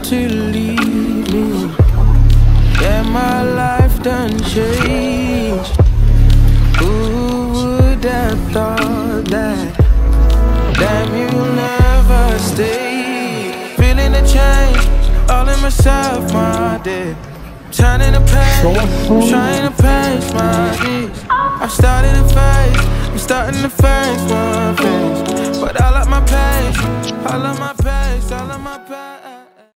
to leave me. Yeah, my life done changed. Who would have thought that? Damn, you'll never stay. Feeling the change, all in myself, my day. Turning the page, trying to pace my days. I'm starting to face my face. But I love my pace, I love my pace, I love my pace.